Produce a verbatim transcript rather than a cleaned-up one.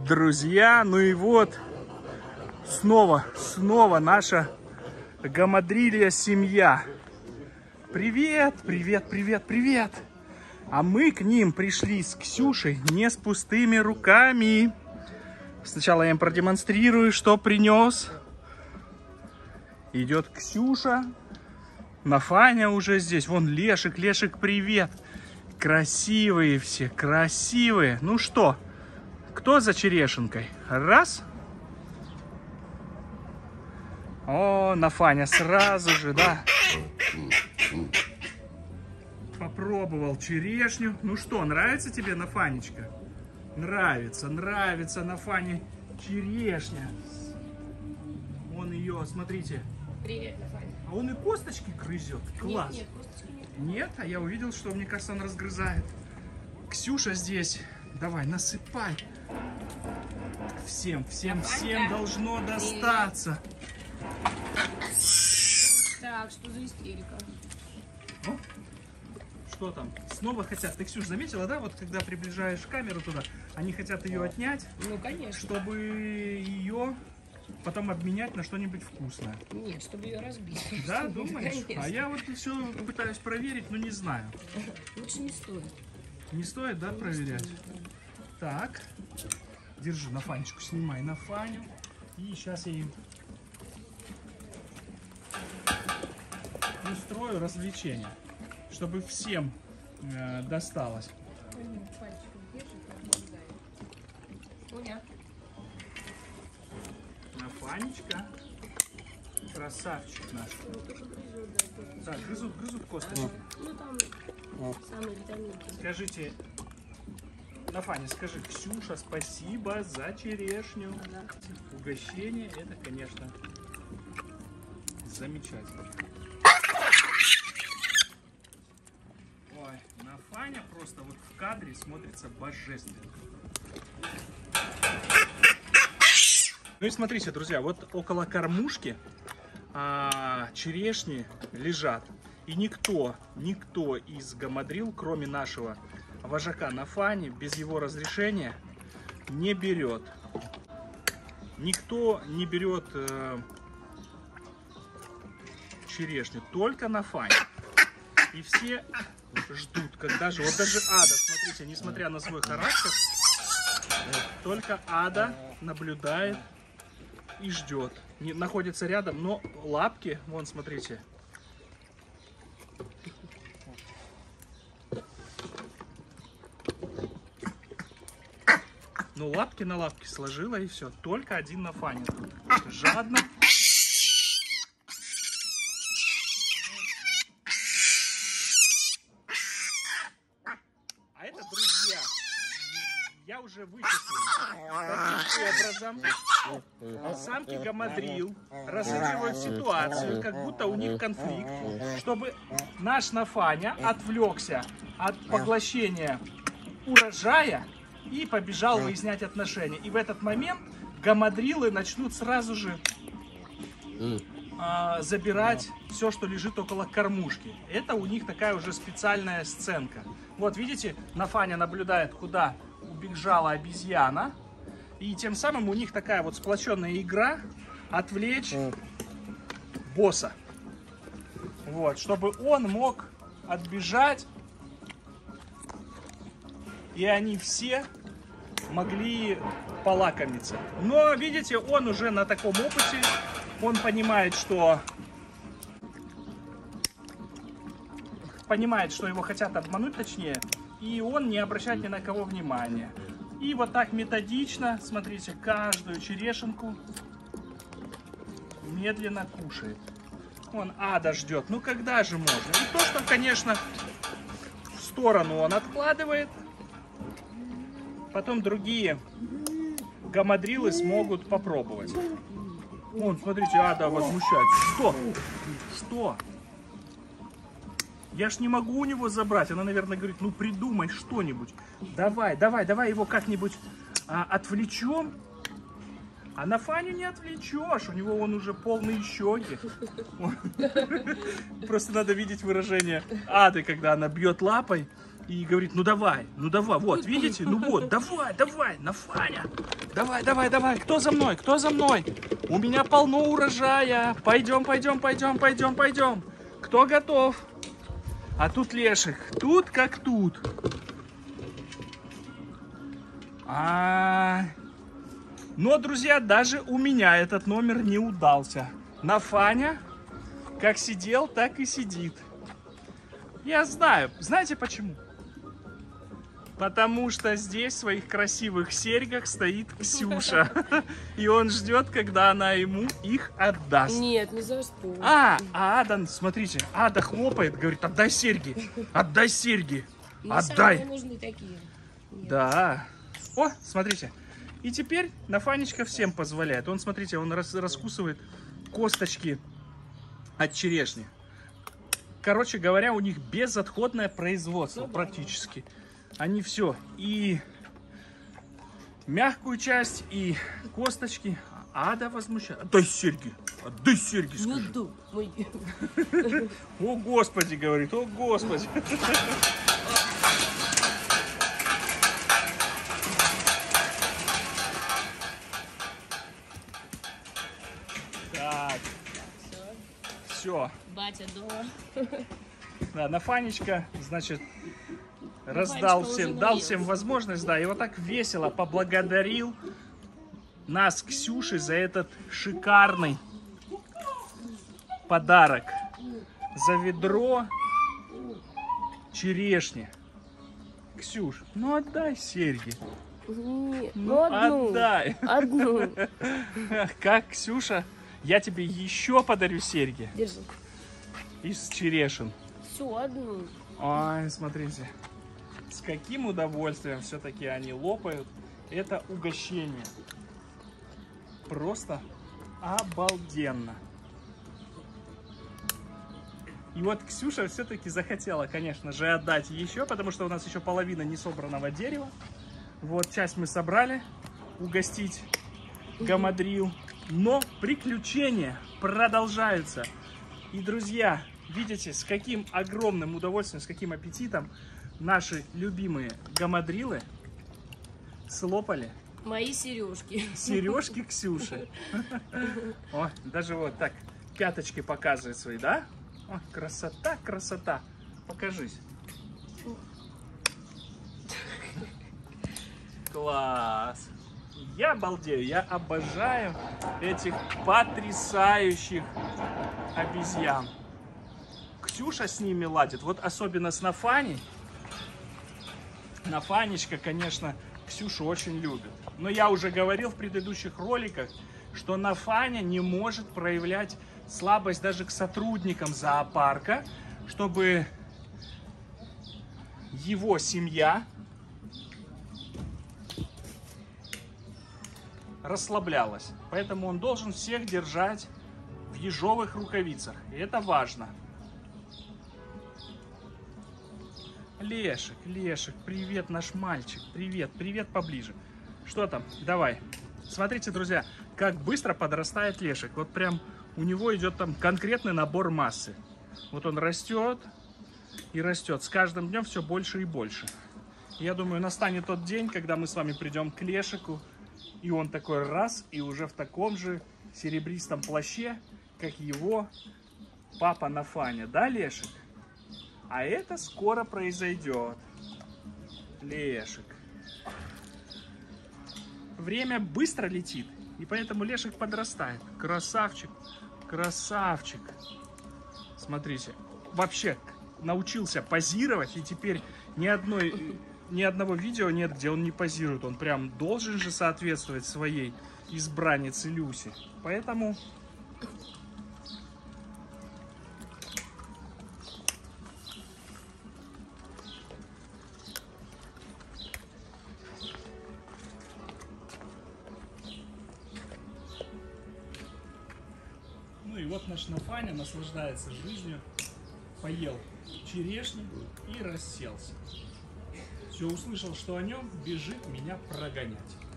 друзья. Ну и вот, снова, снова наша гамадрилья семья. Привет, привет, привет, привет. А мы к ним пришли с Ксюшей не с пустыми руками. Сначала я им продемонстрирую, что принес. Идет Ксюша. Нафаня уже здесь. Вон Лешик, Лешик, привет. Красивые все, красивые. Ну что, кто за черешенкой? Раз. О, Нафаня сразу же, да. Попробовал черешню. Ну что, нравится тебе, Нафанечка? Нравится, нравится Нафане черешня. Он ее, смотрите. Привет, Нафаня. А он и косточки грызет. Класс. Нет, нет, косточки нет. Нет, а я увидел, что, мне кажется, он разгрызает. Ксюша здесь. Давай, насыпай. Всем, всем, всем должно достаться. Так, что за истерика? Ну, что там? Снова хотят. Ты, Ксюш, заметила, да? Вот когда приближаешь камеру туда, они хотят ее отнять. Ну, конечно. Чтобы ее потом обменять на что-нибудь вкусное. Нет, чтобы ее разбить. Да, думаешь? Конечно. А я вот все пытаюсь проверить, но не знаю. Лучше не стоит. Не стоит, да, проверять? Так. Держи, Нафанечку снимай, Нафаню. И сейчас я им устрою развлечение, чтобы всем э, досталось. Нафанечка. Красавчик наш. Так, грызут, грызут косточки. Ну там самые витаминки. Скажите, Нафаня, скажи, Ксюша, спасибо за черешню. Да. Угощение, это, конечно, замечательно. Ой, Нафаня просто вот в кадре смотрится божественно. Ну и смотрите, друзья, вот около кормушки а, черешни лежат. И никто, никто из гамадрил, кроме нашего вожака Нафани, без его разрешения не берет. Никто не берет э, черешню, только Нафаня. И все ждут, когда же... Вот даже Ада, смотрите, несмотря на свой характер, только Ада наблюдает и ждет. Не, находится рядом, но лапки, вон, смотрите. Ну, лапки на лапки сложила, и все. Только один Нафаня тут. Жадно. А это, друзья, я уже вычислил, каким образом самки гамадрил разыгрывают ситуацию, как будто у них конфликт, чтобы наш Нафаня отвлекся от поглощения урожая и побежал выяснять отношения. И в этот момент гамадрилы начнут сразу же э, забирать все, что лежит около кормушки. Это у них такая уже специальная сценка. Вот видите, Нафаня наблюдает, куда убежала обезьяна. И тем самым у них такая вот сплоченная игра отвлечь босса. Вот, чтобы он мог отбежать. И они все могли полакомиться. Но, видите, он уже на таком опыте. Он понимает, что... Понимает, что его хотят обмануть, точнее. И он не обращает ни на кого внимания. И вот так методично, смотрите, каждую черешенку медленно кушает. Вон Ада ждет. Ну, когда же можно? И то, что, конечно, в сторону он откладывает. Потом другие гамадрилы смогут попробовать. Вон, смотрите, Ада возмущается. Что? Что? Я ж не могу у него забрать. Она, наверное, говорит, ну придумай что-нибудь. Давай, давай, давай его как-нибудь а, отвлечем. А Нафаню не отвлечешь. У него он уже полные щеки. Просто надо видеть выражение Ады, когда она бьет лапой И говорит, ну давай, ну давай, вот, видите, ну вот, давай, давай, Нафаня, давай, давай, давай, кто за мной, кто за мной? У меня полно урожая, пойдем, пойдем, пойдем, пойдем, пойдем. Кто готов? А тут Лешик, тут как тут. А, но, друзья, даже у меня этот номер не удался. Нафаня как сидел, так и сидит. Я знаю, знаете почему? Потому что здесь в своих красивых серьгах стоит Ксюша. И он ждет, когда она ему их отдаст. Нет, не за что. А, а Ада, смотрите, Ада хлопает, говорит, отдай серьги, отдай серьги, отдай. Мне нужны такие. Нет. Да. О, смотрите. И теперь Нафанечка всем позволяет. Он, смотрите, он рас раскусывает косточки от черешни. Короче говоря, у них безотходное производство ну, практически. Да. Они все, и мягкую часть, и косточки. Ада возмущает. Отдай серьги, отдай серьги, скажи. О, Господи, говорит, о, Господи. Так, все. Батя дома. Да, Нафанечка, значит, раздал всем, дал всем возможность, да, и вот так весело поблагодарил нас, Ксюши, за этот шикарный подарок. За ведро черешни. Ксюш, ну отдай серьги. Нет, ну, ну одну, отдай. Одну. Как, Ксюша, я тебе еще подарю серьги. Держи. Из черешин. Все, одну. Ой, смотрите. С каким удовольствием все-таки они лопают это угощение. Просто обалденно. И вот Ксюша все-таки захотела, конечно же, отдать еще, потому что у нас еще половина не собранного дерева. Вот часть мы собрали, угостить гамадрил. Но приключения продолжаются. И, друзья, видите, с каким огромным удовольствием, с каким аппетитом наши любимые гамадрилы слопали мои сережки. Сережки Ксюши. О, даже вот так пяточки показывает свои, да? О, красота, красота. Покажись. Класс. Я балдею, я обожаю этих потрясающих обезьян. Ксюша с ними ладит, вот особенно с Нафаней. Нафанечка, конечно, Ксюшу очень любит. Но я уже говорил в предыдущих роликах, что Нафаня не может проявлять слабость даже к сотрудникам зоопарка, чтобы его семья расслаблялась. Поэтому он должен всех держать в ежовых рукавицах. И это важно. Лешик, Лешик, привет, наш мальчик. Привет, привет поближе. Что там? Давай. Смотрите, друзья, как быстро подрастает Лешик. Вот прям у него идет там конкретный набор массы. Вот он растет и растет. С каждым днем все больше и больше. Я думаю, настанет тот день, когда мы с вами придем к Лешику. И он такой раз, и уже в таком же серебристом плаще, как его папа Нафаня. Да, Лешик? А это скоро произойдет. Лешик. Время быстро летит, и поэтому Лешик подрастает. Красавчик, красавчик. Смотрите, вообще научился позировать, и теперь ни одной... Ни одного видео нет, где он не позирует. Он прям должен же соответствовать своей избраннице Люси. Поэтому... Ну и вот наш Нафаня наслаждается жизнью. Поел черешню и расселся. Все, услышал, что о нем, бежит меня прогонять.